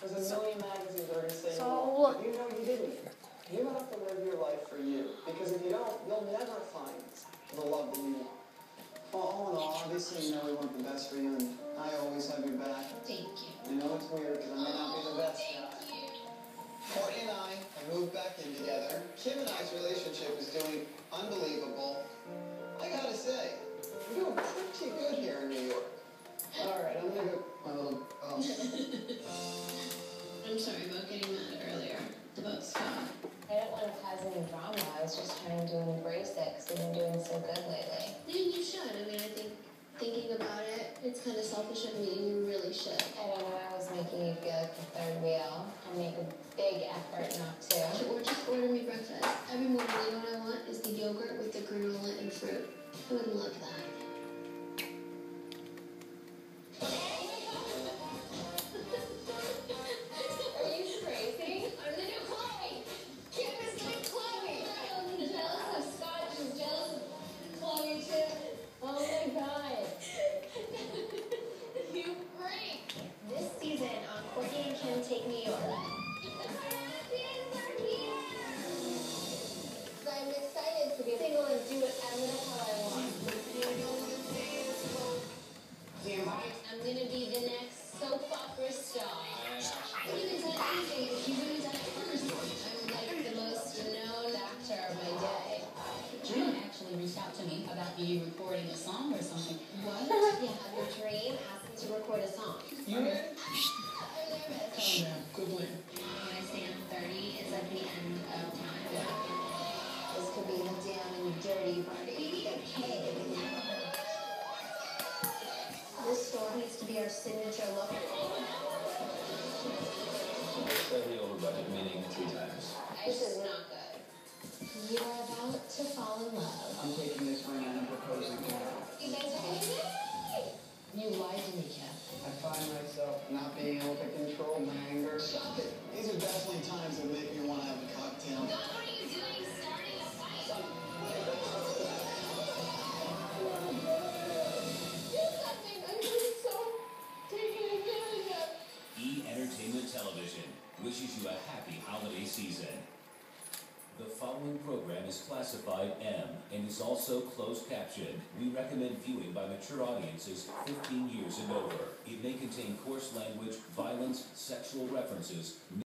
There's a million magazines that are going to say, So, you know you didn't. You have to live your life for you. Because if you don't, you'll never find the love that you want. Well, all in all, obviously, you know we want the best for you, and I always have your back. thank you. I know it's weird, because I may not be the best guy. Courtney and I have moved back in together. Kim and I's relationship is doing unbelievable. I gotta say, we're doing pretty good here in New York. All right, I'm gonna go. My little. I'm sorry about getting mad earlier about Scott. I didn't want to cause any drama. I was just trying to embrace it because we've been doing so good lately. You should. I mean, I think thinking about it, it's kind of selfish of me. You really should. I don't know. I was making you feel like the third wheel. I make a big effort not to. Or just order me breakfast. Every morning, you know what I want? Is the yogurt with the granola and fruit. I would love that. Take New York. I'm excited to be single and do whatever the hell I want. I'm gonna be the next soap opera star. I'm like the most known actor of my day. Dream actually reached out to me about you recording a song or something. What? Yeah, the Dream asked me to record a song. You in? Oh, yeah, good one. When I say I'm 30, it's like the end of time. This could be the damn and dirty party. This store needs to be our signature look. Slightly over budget, meaning 3 times. This is not good. You are about to fall in love. I'm taking this ring and proposing now. You guys are gonna get You lied to me, Kat. I find myself not being able to control my anger. Stop it. These are definitely times that make me want to have a cocktail. What are you doing starting a fight? Do something. I'm so taken advantage of. E! Entertainment Television wishes you a happy holiday season. The following program is classified M and is also closed captioned. We recommend viewing by mature audiences 15 years and over. It may contain coarse language, violence, sexual references,